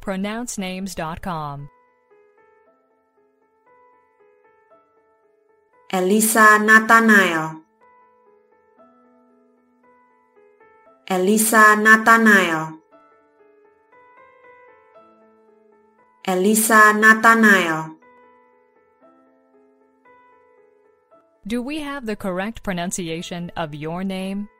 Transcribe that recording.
pronouncenames.com. Elisa Nathanael. Elisa Nathanael. Elisa Nathanael. Do we have the correct pronunciation of your name?